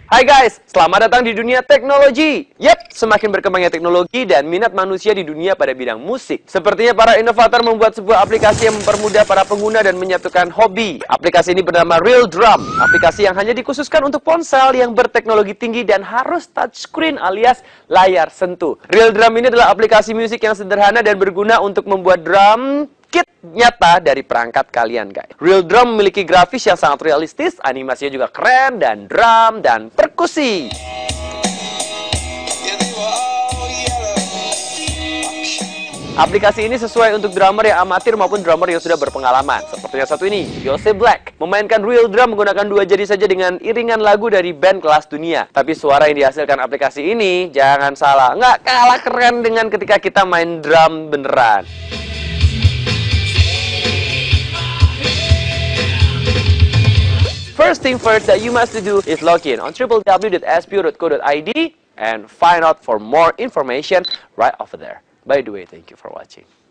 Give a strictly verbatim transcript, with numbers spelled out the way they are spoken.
Hai guys, selamat datang di dunia teknologi. Yap, semakin berkembangnya teknologi dan minat manusia di dunia pada bidang musik. Sepertinya para inovator membuat sebuah aplikasi yang mempermudah para pengguna dan menyatukan hobi. Aplikasi ini bernama Real Drum. Aplikasi yang hanya dikhususkan untuk ponsel yang berteknologi tinggi dan harus touchscreen alias layar sentuh. Real Drum ini adalah aplikasi musik yang sederhana dan berguna untuk membuat drum kit nyata dari perangkat kalian, guys. Real Drum memiliki grafis yang sangat realistis, animasinya juga keren, dan drum dan perkusi. Aplikasi ini sesuai untuk drummer yang amatir maupun drummer yang sudah berpengalaman. Seperti yang satu ini, Jose Black. Memainkan Real Drum menggunakan dua jari saja dengan iringan lagu dari band kelas dunia. Tapi suara yang dihasilkan aplikasi ini, jangan salah, nggak kalah keren dengan ketika kita main drum beneran. First thing first that you must do is log in on w w w dot s p u dot co dot i d and find out for more information right over there. By the way, thank you for watching.